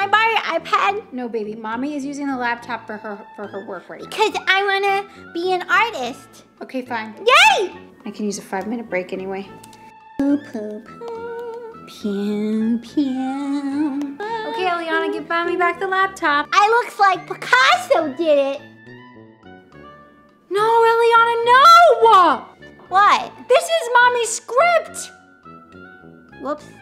I borrow your iPad? No, baby. Mommy is using the laptop for her work right now. Because I want to be an artist. Okay, fine. Yay! I can use a 5-minute break anyway. Poo, poo, poo. Pew, pew. Okay, Eliana, give Mommy back the laptop. I looks like Picasso did it. No, Eliana, no! What? This is Mommy's script! Whoops.